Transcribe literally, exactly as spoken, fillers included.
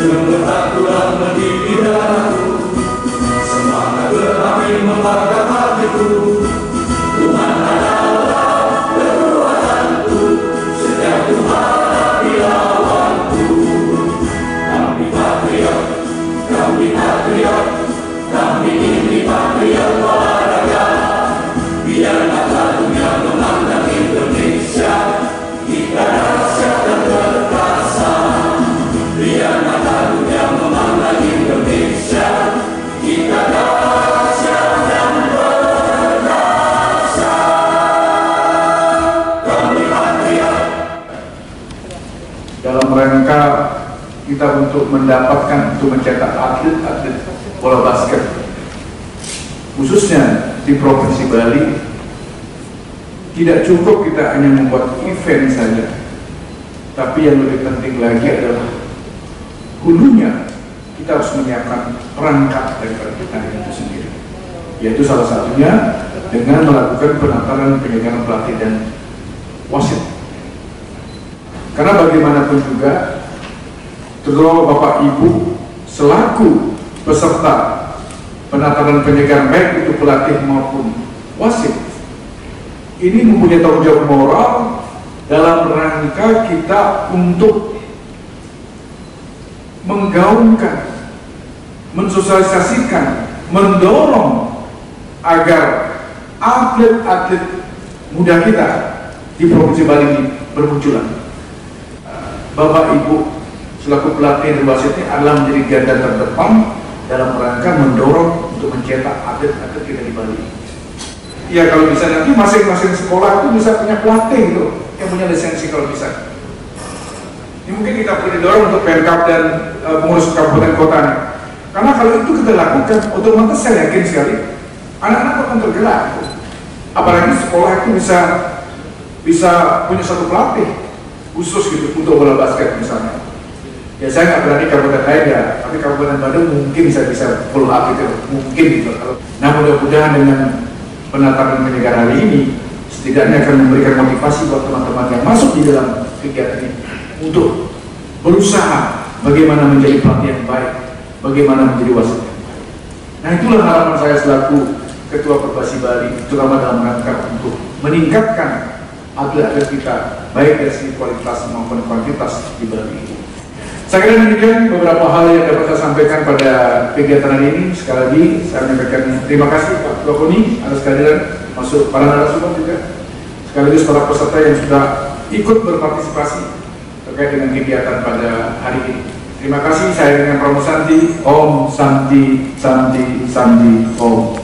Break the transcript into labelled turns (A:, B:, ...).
A: Semangat Tuhan mendidik dadaku, semangat berani membakar hatiku. Tuhan adalah kekuatanku, setiap Tuhan hati lawanku. Kami patriot, kami patriot, kami ini patriot olahraga. Biar mata dunia memandang Indonesia, kita dahsyat dan perkasa. Biar mata dunia memandang Indonesia, kita dahsyat dan perkasa. Kami patriot.
B: Dalam rangka kita untuk mendapatkan, untuk mencetak atlet-atlet bola basket, khususnya di Provinsi Bali, tidak cukup kita hanya membuat event saja, tapi yang lebih penting lagi adalah hulunya kita harus menyiapkan perangkat daripada pertandingan itu sendiri, yaitu salah satunya dengan melakukan penataran penyegaran pelatih dan wasit. Karena bagaimanapun juga, terutama Bapak Ibu selaku peserta penataran penyegaran baik itu pelatih maupun wasit, ini mempunyai tanggung jawab moral dalam rangka kita untuk menggaungkan, mensosialisasikan, mendorong agar atlet-atlet muda kita di Provinsi Bali ini bermunculan. Bapak Ibu selaku pelatih dan wasit ini adalah menjadi garda terdepan dalam rangka mendorong untuk mencetak atlet-atlet kita di Bali. Ya, kalau bisa nanti masing-masing sekolah itu bisa punya pelatih gitu, yang punya lisensi kalau bisa. Ini mungkin kita perlu didorong untuk Pemkab dan e, pengurus kabupaten kota. Karena kalau itu kita lakukan, otomatis saya yakin sekali anak-anak akan tergerak. Apalagi sekolah itu bisa bisa punya satu pelatih khusus gitu untuk bola basket misalnya. Ya saya nggak berani kabupaten lain ya, tapi Kabupaten Bandung mungkin saya bisa follow up gitu, mungkin gitu. Nah mudah-mudahan dengan penataran penyegaran hari ini setidaknya akan memberikan motivasi buat teman-teman yang masuk di dalam kegiatan ini untuk berusaha bagaimana menjadi pelatih yang baik, bagaimana menjadi wasit yang baik. Nah itulah harapan saya selaku Ketua Perbasi Bali, terutama dalam rangka untuk meningkatkan atlet-atlet kita baik dari segi kualitas maupun kuantitas di Bali. Saya kira demikian beberapa hal yang dapat saya sampaikan pada kegiatan hari ini. Sekali lagi saya menyampaikan terima kasih Pak Ketua Koni atas kehadiran, masuk para narasumber juga, sekaligus para peserta yang sudah ikut berpartisipasi terkait dengan kegiatan pada hari ini. Terima kasih. Saya dengan Pramu Santi. Om Santi Santi Santi Om.